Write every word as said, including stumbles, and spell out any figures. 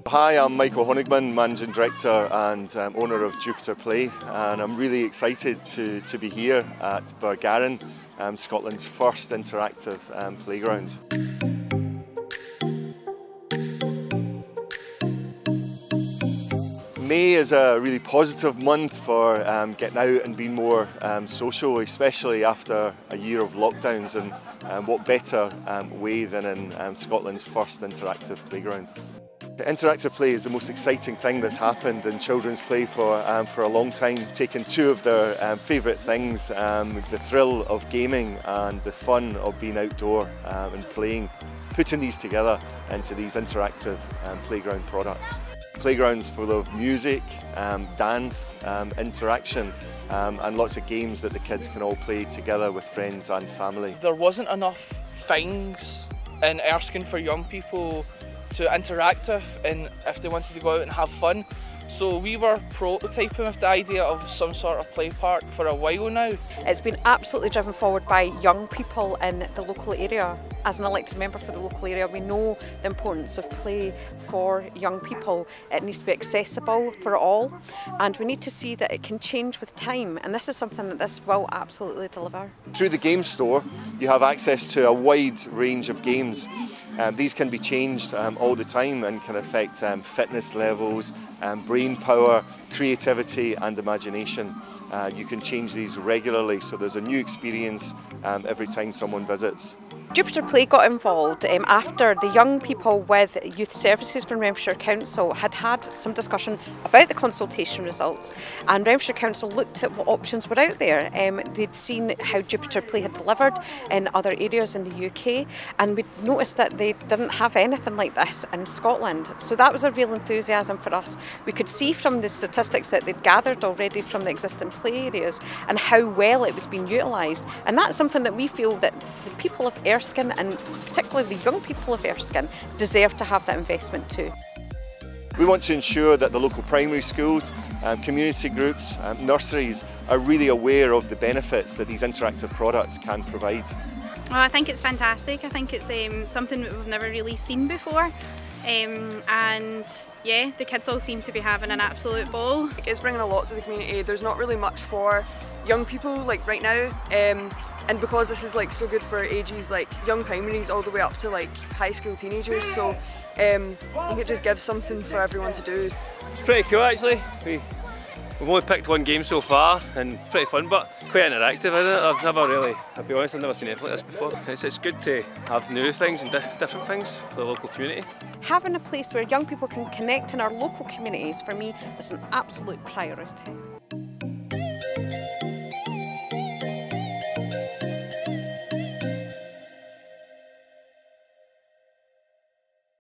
Hi, I'm Michael Honigman, Managing Director and um, owner of Jupiter Play, and I'm really excited to, to be here at Bargarran, um, Scotland's first interactive um, playground. May is a really positive month for um, getting out and being more um, social, especially after a year of lockdowns, and um, what better um, way than in um, Scotland's first interactive playground. Interactive play is the most exciting thing that's happened in children's play for, um, for a long time, taking two of their um, favourite things, um, the thrill of gaming and the fun of being outdoor um, and playing, putting these together into these interactive um, playground products. Playgrounds full of music, um, dance, um, interaction um, and lots of games that the kids can all play together with friends and family. There wasn't enough things in Erskine for young people to interact with, and if they wanted to go out and have fun. So we were prototyping with the idea of some sort of play park for a while now. It's been absolutely driven forward by young people in the local area. As an elected member for the local area, we know the importance of play for young people. It needs to be accessible for all, and we need to see that it can change with time, and this is something that this will absolutely deliver. Through the game store, you have access to a wide range of games. Um, these can be changed um, all the time and can affect um, fitness levels, um, brain power, creativity and imagination. Uh, you can change these regularly, so there's a new experience um, every time someone visits. Jupiter Play got involved um, after the young people with Youth Services from Renfrewshire Council had had some discussion about the consultation results, and Renfrewshire Council looked at what options were out there. Um, they'd seen how Jupiter Play had delivered in other areas in the U K, and we'd noticed that they didn't have anything like this in Scotland. So that was a real enthusiasm for us. We could see from the statistics that they'd gathered already from the existing play areas and how well it was being utilised, and that's something that we feel that the people of Erskine, and particularly the young people of Erskine, deserve to have that investment too. We want to ensure that the local primary schools, um, community groups, um, nurseries are really aware of the benefits that these interactive products can provide. Well, I think it's fantastic. I think it's um, something that we've never really seen before, um, and yeah, the kids all seem to be having an absolute ball. It's bringing a lot to the community. There's not really much for young people like right now, um, and because this is like so good for ages like young primaries all the way up to like high school teenagers, so um, I think it just gives something for everyone to do. It's pretty cool actually. We, we've only picked one game so far and pretty fun, but quite interactive, isn't it? I've never really, I'll be honest, I've never seen anything like this before. It's, it's good to have new things and di different things for the local community. Having a place where young people can connect in our local communities, for me, is an absolute priority.